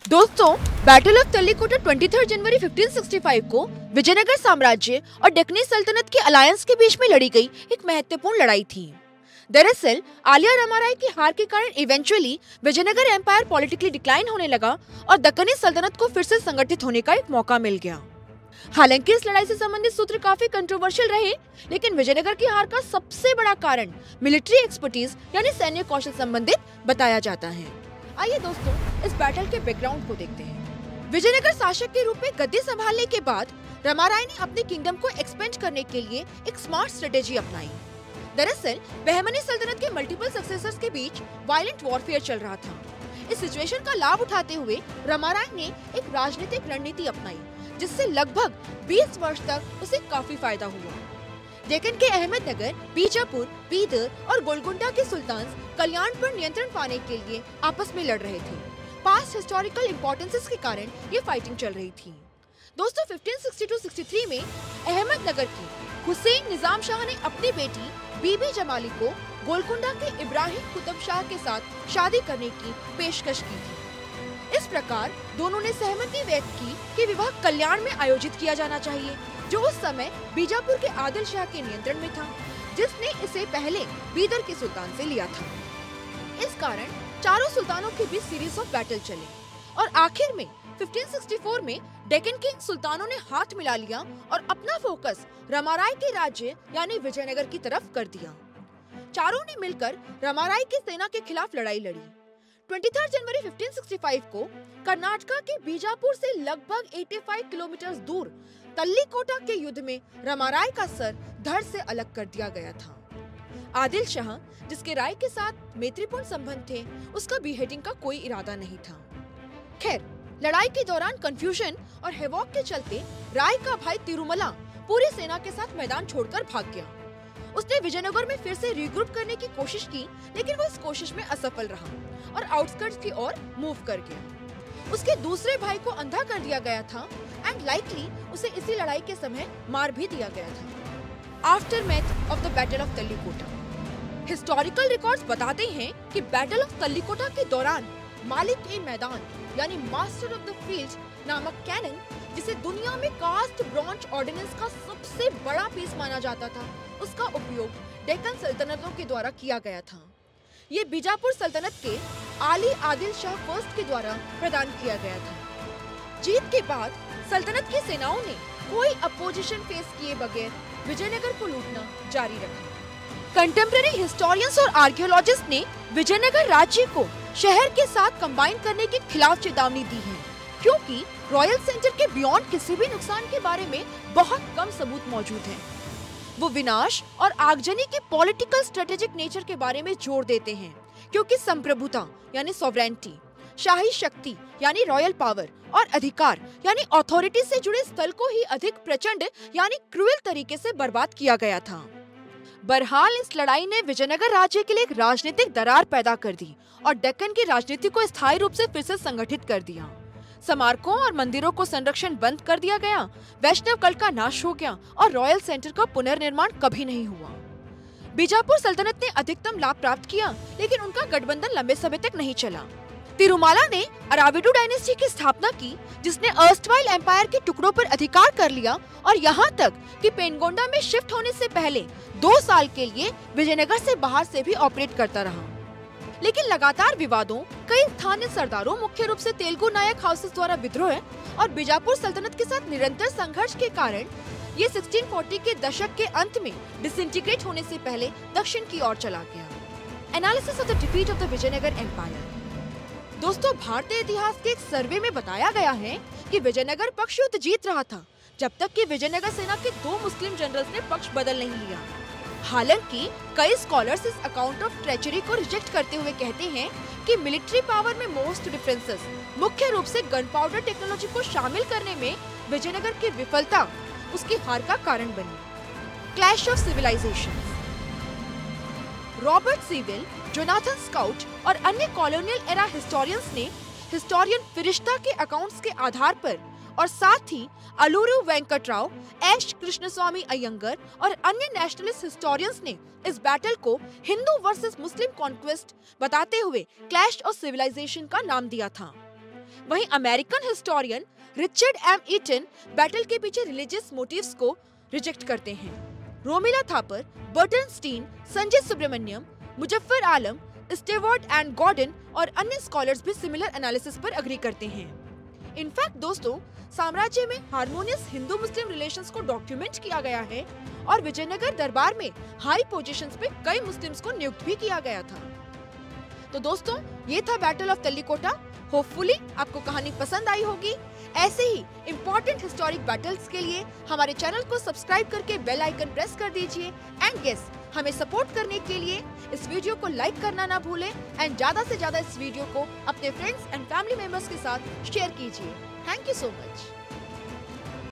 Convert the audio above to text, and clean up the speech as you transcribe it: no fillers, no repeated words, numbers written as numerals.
दोस्तों, battle of तल्लीकोटा 23 जनवरी 1565 को विजयनगर साम्राज्य और डेक्कनी सल्तनत के अलायंस के बीच में लड़ी गई एक महत्वपूर्ण लड़ाई थी। दरअसल आलिया रामाराय की हार के कारण eventually Vijayanagara empire politically decline होने लगा और दक्कनी सल्तनत को फिर से संगठित होने का एक मौका मिल गया। हालांकि इस लड़ाई से संबंधित सूत्र काफी कंट्रोवर्शियल रहे, लेकिन विजयनगर की हार का सबसे बड़ा कारण मिलिट्री एक्सपर्टीज यानी सैन्य कौशल संबंधित बताया जाता है। आइए दोस्तों, इस बैटल के बैकग्राउंड को देखते हैं। विजयनगर शासक के रूप में गद्दी संभालने के बाद रामाराय ने अपने किंगडम को एक्सपेंड करने के लिए एक स्मार्ट स्ट्रेटेजी अपनाई। दरअसल बहमनी सल्तनत के मल्टीपल सक्सेसर्स के बीच वायलेंट वॉरफेयर चल रहा था। इस सिचुएशन का लाभ उठाते हुए रामाराय ने एक राजनीतिक रणनीति अपनाई, जिससे लगभग 20 वर्ष तक उसे काफी फायदा हुआ। डेक्कन के अहमदनगर, बीजापुर, बीदर और गोलकुंडा के सुल्तान कल्याण पर नियंत्रण पाने के लिए आपस में लड़ रहे थे। पास्ट हिस्टोरिकल इंपॉर्टेंसेस के कारण ये फाइटिंग चल रही थी। दोस्तों, 1562-63 में अहमदनगर की हुसैन निजाम शाह ने अपनी बेटी बीबी जमाली को गोलकुंडा के इब्राहिम कुतुब शाह के साथ शादी करने की पेशकश की थी। इस प्रकार दोनों ने सहमति व्यक्त की कि विवाह कल्याण में आयोजित किया जाना चाहिए, जो उस समय बीजापुर के आदिल शाह के नियंत्रण में था, जिसने इसे पहले बीदर के सुल्तान से लिया था। इस कारण चारों सुल्तानों के बीच सीरीज ऑफ बैटल चले और आखिर में 1564 में डेक्कन के सुल्तानों ने हाथ मिला लिया और अपना फोकस रामाराय के राज्य यानी विजयनगर की तरफ कर दिया। चारों ने मिलकर रामाराय की सेना के खिलाफ लड़ाई लड़ी। 23 जनवरी 1565 को कर्नाटका के बीजापुर से लगभग 85 किलोमीटर दूर तल्लीकोटा के युद्ध में रामाराय का सर धड़ से अलग कर दिया गया था। आदिल शाह, जिसके राय के साथ मैत्रीपूर्ण संबंध थे, उसका बीहेडिंग का कोई इरादा नहीं था। खैर, लड़ाई के दौरान कंफ्यूजन और हेवॉक के चलते राय का भाई तिरुमला पूरी सेना के साथ मैदान छोड़कर भाग गया। उसने विजयनगर में फिर से रीग्रुप करने की कोशिश की, लेकिन वो इस कोशिश में असफल रहा और आउटस्कर्ट्स की ओर मूव कर गया। उसके दूसरे भाई को अंधा कर दिया गया था एंड लाइकली उसे इसी लड़ाई के समय मार भी दिया गया था। Aftermath of the battle of Talikota. Historical records बताते हैं कि बैटल ऑफ तल्लीकोटा के दौरान मालिक ए मैदान यानी मास्टर ऑफ द फील्ड नामक कैनन, जिसे दुनिया में कास्ट ब्रॉन्ज ऑर्डिनेंस का सबसे बड़ा पीस माना जाता था, उसका उपयोग डेक्कन सल्तनतों के द्वारा किया गया था। ये बीजापुर सल्तनत के आली आदिल शाह फर्स्ट के द्वारा प्रदान किया गया था। जीत के बाद सल्तनत की सेनाओं ने कोई अपोजिशन फेस किए बगैर विजयनगर को लूटना जारी रखा। कंटेम्परेरी हिस्टोरियंस और आर्कियोलॉजिस्ट ने विजयनगर राज्य को शहर के साथ कंबाइन करने के खिलाफ चेतावनी दी है, क्योंकि रॉयल सेंटर के बियॉन्ड किसी भी नुकसान के बारे में बहुत कम सबूत मौजूद हैं। वो विनाश और आगजनी के पॉलिटिकल स्ट्रेटेजिक नेचर के बारे में जोर देते हैं, क्योंकि संप्रभुता यानी सॉवरेनिटी, शाही शक्ति यानी रॉयल पावर और अधिकार यानी अथॉरिटी से जुड़े स्थल को ही अधिक प्रचंड यानी क्रूएल तरीके से बर्बाद किया गया था। बहरहाल इस लड़ाई ने विजयनगर राज्य के लिए एक राजनीतिक दरार पैदा कर दी और डेक्कन की राजनीति को स्थायी रूप से फिर से संगठित कर दिया। स्मारकों और मंदिरों को संरक्षण बंद कर दिया गया, वैष्णव कल्ट का नाश हो गया और रॉयल सेंटर का पुनर्निर्माण कभी नहीं हुआ। बीजापुर सल्तनत ने अधिकतम लाभ प्राप्त किया, लेकिन उनका गठबंधन लंबे समय तक नहीं चला। तिरुमाला ने अराविडू डायनेस्टी की स्थापना की, जिसने अर्स्टवाइल एम्पायर के टुकड़ों पर अधिकार कर लिया और यहाँ तक कि पेनगोंडा में शिफ्ट होने से पहले 2 साल के लिए विजयनगर से बाहर से भी ऑपरेट करता रहा। लेकिन लगातार विवादों, कई स्थानीय सरदारों, मुख्य रूप से तेलुगु नायक हाउसेस द्वारा विद्रोह और बीजापुर सल्तनत के साथ निरंतर संघर्ष के कारण ये 1640 के दशक के अंत में डिसइंटीग्रेट होने से पहले दक्षिण की ओर चला गया। Analysis of the defeat of the Vijayanagara empire. दोस्तों, भारतीय इतिहास के एक सर्वे में बताया गया है कि विजयनगर पक्ष युद्ध जीत रहा था, जब तक कि विजयनगर सेना के 2 मुस्लिम जनरल्स ने पक्ष बदल नहीं लिया। हालांकि कई स्कॉलर्स इस अकाउंट ऑफ ट्रेचरी को रिजेक्ट करते हुए कहते हैं कि मिलिट्री पावर में मोस्ट डिफरेंसेस मुख्य रूप से गन पाउडर टेक्नोलॉजी को शामिल करने में विजयनगर की विफलता उसकी हार का कारण बनी। Clash of civilization. Robert Sewell, Jonathan Scott और अन्य कॉलोनियल एरा हिस्टोरियंस ने हिस्टोरियन फिरिश्ता के अकाउंट्स के आधार पर और साथ ही अलूरू वेंकटराव, एश कृष्णस्वामी अयंगर और अन्य नेशनलिस्ट हिस्टोरियंस ने इस बैटल को हिंदू वर्सेस मुस्लिम कॉन्क्वेस्ट बताते हुए क्लैश ऑफ सिविलाइजेशन का नाम दिया था। वहीं American historian Richard M Eaton battle के पीछे रिलीजियस मोटिव्स को रिजेक्ट करते हैं। Romila Thapar, Burton Stein, Sanjay Subrahmanyam, Muzaffar Alam, Stewart and Gordon और अन्य स्कॉलर्स भी सिमिलर एनालिसिस पर अग्री करते हैं। इनफैक्ट दोस्तों, साम्राज्य में हार्मोनियस हिंदू मुस्लिम रिलेशंस को डॉक्यूमेंट किया गया है और विजयनगर दरबार में हाई पोजीशंस पे कई मुस्लिम्स को नियुक्त भी किया गया था। तो दोस्तों, ये था बैटल ऑफ तल्लीकोटा। होपफुली आपको कहानी पसंद आई होगी। ऐसे ही इम्पोर्टेंट हिस्टोरिक बैटल्स के लिए हमारे चैनल को सब्सक्राइब करके बेल आइकन प्रेस कर दीजिए। एंड यस, हमें सपोर्ट करने के लिए इस वीडियो को लाइक करना ना भूलें एंड ज्यादा से ज्यादा इस वीडियो को अपने फ्रेंड्स एंड फैमिली मेंबर्स के साथ शेयर कीजिए। Thank you so much.